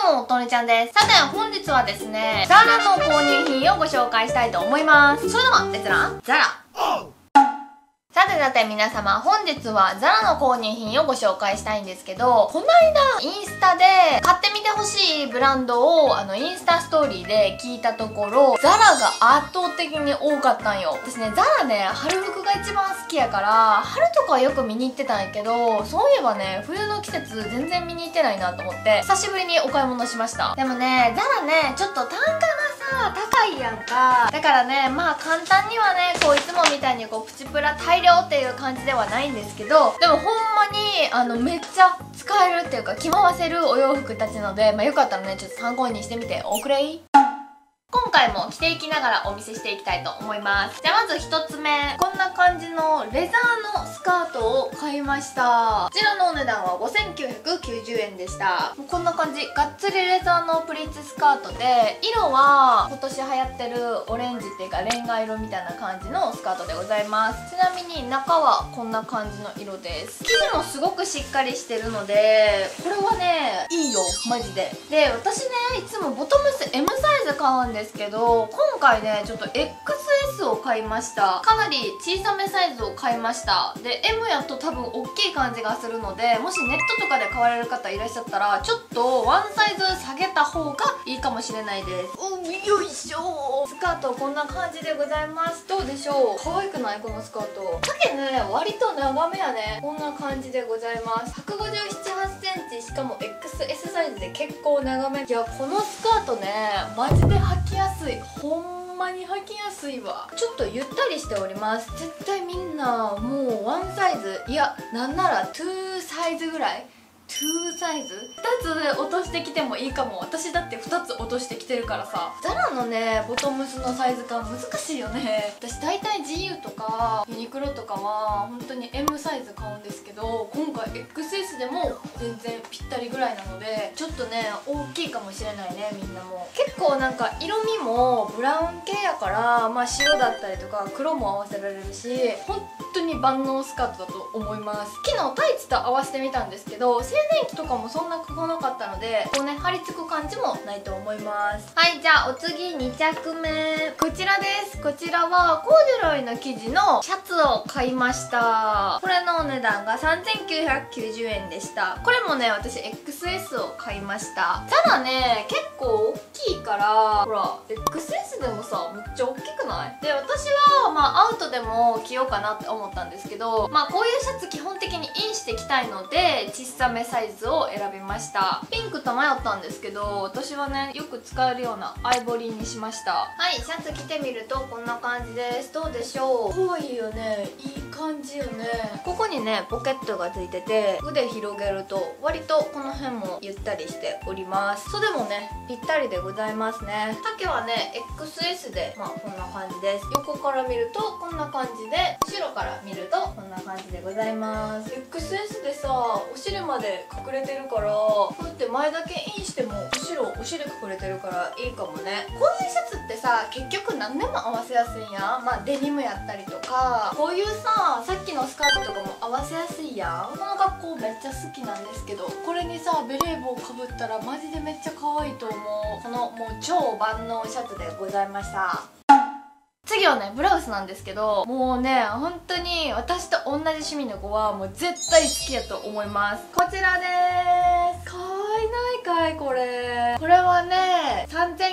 うも、とねちゃんです。さて、本日はですね、ザラの購入品をご紹介したいと思います。それでは、レッツランザラ。さて皆様、本日はザラの購入品をご紹介したいんですけど、この間インスタで買ってみてほしいブランドをインスタストーリーで聞いたところ、ザラが圧倒的に多かったんよ。私ね、ザラね、春服が一番好きやから春とかはよく見に行ってたんやけど、そういえばね、冬の季節全然見に行ってないなと思って久しぶりにお買い物しました。でもね、ザラね、ちょっと単価がさ高いやんか。だからね、まあ簡単にはね、こういつもみたいにこうプチプラ大量っていう感じではないんですけど、でもほんまにめっちゃ使えるっていうか着回せるお洋服たちなので、まあ、よかったらねちょっと参考にしてみておくれい。今回も着ていきながらお見せしていきたいと思います。じゃあまず1つ目、こんな感じのレザーのスカートを買いました。こちらのお値段は5990円でした。もうこんな感じ、がっつりレザーのプリーツスカートで、色は今年流行ってるオレンジっていうかレンガ色みたいな感じのスカートでございます。ちなみに中はこんな感じの色です。生地もすごくしっかりしてるので、これはねいいよマジで。で、私ねいつもボトムス M サイズ買うんですけど、今回ねちょっと XS を買いました。かなり小さめサイズを買いました。で M やと多分大きい感じがするので、もしネットとかで買われる方いらっしゃったらちょっとワンサイズ下げた方がいいかもしれないです。よいしょ。スカートこんな感じでございます。どうでしょう、可愛くない？このスカート丈ね割と長めやね。こんな感じでございます。157、8センチ、しかも XS サイズで結構長め。いや、このスカートねマジで履きやすい。ほんまに履きやすいわ。ちょっとゆったりしております。絶対みんなもうワンサイズ、いやなんなら2サイズぐらい、2サイズ2つ落としてきてもいいかも。私だって2つ落としてきてるからさ。ザラのねボトムスのサイズ感難しいよね。私大体 GU とかユニクロとかは本当に M サイズ買うんですけど、今回 XS でも全然ぴったりぐらいなので、ちょっとね大きいかもしれないね。みんなも結構なんか色味もブラウン系やから、まあ白だったりとか黒も合わせられるし、本当に万能スカートだと思います。昨日タイツと合わせてみたんですけど、静電気とかもそんなく来なかったので、こうね張り付く感じもないと思います。はい、じゃあお次2着目、こちらです。こちらはコーデュロイの生地のシャツを買いました。これのお値段が3990円でした。これもね私 XS を買いました。ただね結構大きいから、ほら XS でもさめっちゃ大きくない？で、私はまあアウトでも着ようかなって思ったんですけど、まあこういうシャツ基本的にインしてきたいので小さめサイズを選びました。ピンクと迷ったんですけど、私はねよく使えるようなアイボリーにしました。はい、シャツ着てみるとこんな感じです。どうでしょう？可愛いよね。いい感じよね。ここにねポケットがついてて、腕広げると割とこの辺もゆったりしております。袖もねぴったりでございますね。丈はね XS でまあこんな感じです。横から見るとこんな感じで、後ろから見るとこんな感じでございます。 XS でさお尻まで隠れてるから、こうやって前だけインしても後ろお尻隠れてるからいいかもね。こういうシャツってさ結局何でも合わせやすいやん。まあデニムやったりとか、こういうささっきのスカートとかも合わせやすいやん。この格好めっちゃ好きなんですけど、これにさベレー帽かぶったらマジでめっちゃ可愛いと思う。このもう超万能シャツでございました。次はねブラウスなんですけど、もうね本当に私と同じ趣味の子はもう絶対好きやと思います。こちらでーす。かわいないかいこれ。これはね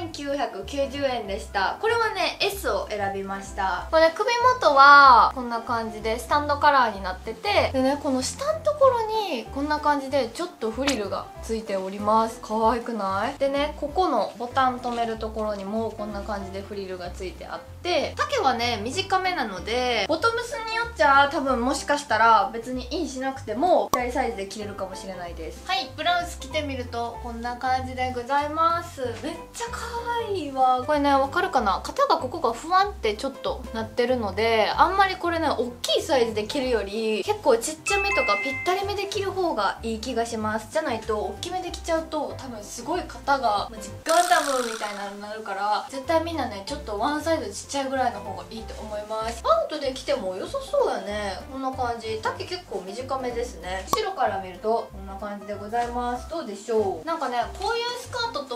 3990円でした。これはね S を選びました。これね首元はこんな感じでスタンドカラーになってて、でねこの下のところにこんな感じでちょっとフリルがついております。可愛くない？でねここのボタン止めるところにもこんな感じでフリルがついてあって、丈はね短めなのでボトムスによっちゃ多分もしかしたら別にインしなくても大サイズで着れるかもしれないです。はい、ブラウス着てみるとこんな感じでございます。めっちゃ可愛いわ。これねわかるかな？肩がここが不安ってちょっとなってるので、あんまりこれね大きいサイズで着るより結構ちっちゃめとかぴったりめで着る方がいい気がします。じゃないと大きめで着ちゃうと多分すごい肩がガンダムみたいなのになるから、絶対みんなねちょっとワンサイズちっちゃいぐらいの方がいいと思います。アウトで着ても良さそうやね。こんな感じ。丈結構短めですね。後ろから見るとこんな感じでございます。どうでしょう？なんかねこういうスカート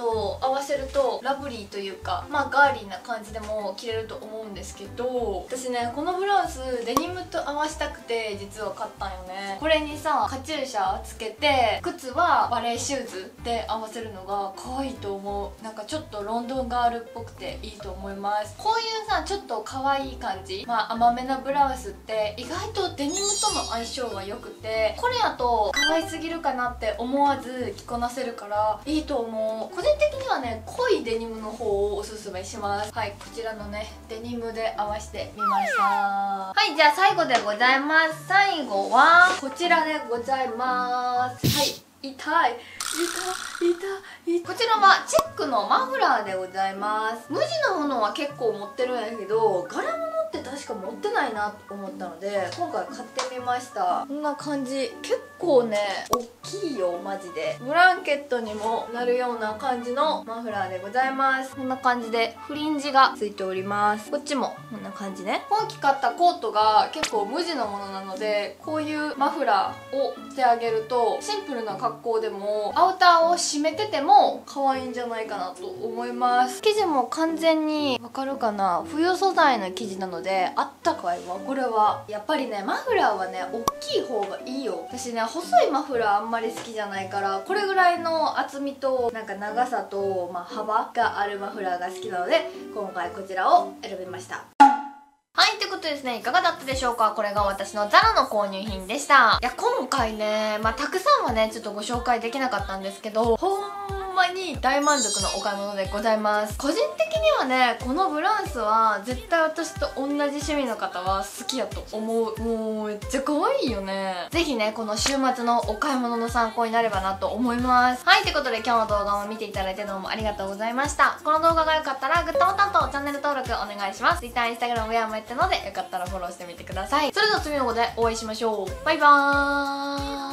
と合わせるとラブリーというか、まあガーリーな感じでも着れると思うんですけど、私ねこのブラウスデニムと合わせたくて実は買ったんよね。これにさカチューシャつけて、靴はバレーシューズで合わせるのが可愛いと思う。なんかちょっとロンドンガールっぽくていいと思います。こういうさちょっと可愛い感じ、まあ甘めなブラウスって意外とデニムとの相性が良くて、これやと可愛すぎるかなって思わず着こなせるからいいと思う。個人的にはね濃いデニムの方をおすすめします。はい、こちらのねデニムで合わせてみました。はい、じゃあ最後でございます。最後はこちらでございます。はい、痛いこちらはチェックのマフラーでございます。無地のものは結構持ってるんやけど、柄物って確か持ってないなと思ったので今回買ってみました。こんな感じ、結構ね大きいよマジで。ブランケットにもなるような感じのマフラーでございます。こんな感じでフリンジがついております。こっちもこんな感じね。今季買ったコートが結構無地のものなので、こういうマフラーをしてあげるとシンプルな格好でもアウターを締めてても可愛いんじゃないかなと思います。生地も完全にわかるかな、冬素材の生地なのであったかいわ。これはやっぱりねマフラーはね大きい方がいいよ。私ね細いマフラーあんまり好きじゃないから、これぐらいの厚みとなんか長さと、幅があるマフラーが好きなので今回こちらを選びました。はい、ということでですね、いかがだったでしょうか。これが私のザラの購入品でした。いや、今回ね、たくさんはね、ちょっとご紹介できなかったんですけど、ほんまに大満足のお買い物でございます。個人的にはね、このブラウスは絶対私と同じ趣味の方は好きやと思う。もうめっちゃ可愛いよね。ぜひね、この週末のお買い物の参考になればなと思います。はい、ということで今日の動画も見ていただいてどうもありがとうございました。この動画が良かったらグッドボタンとチャンネル登録お願いします。Twitter、Instagram やもやってのでよかったらフォローしてみてください。それでは次の動画でお会いしましょう。バイバーイ。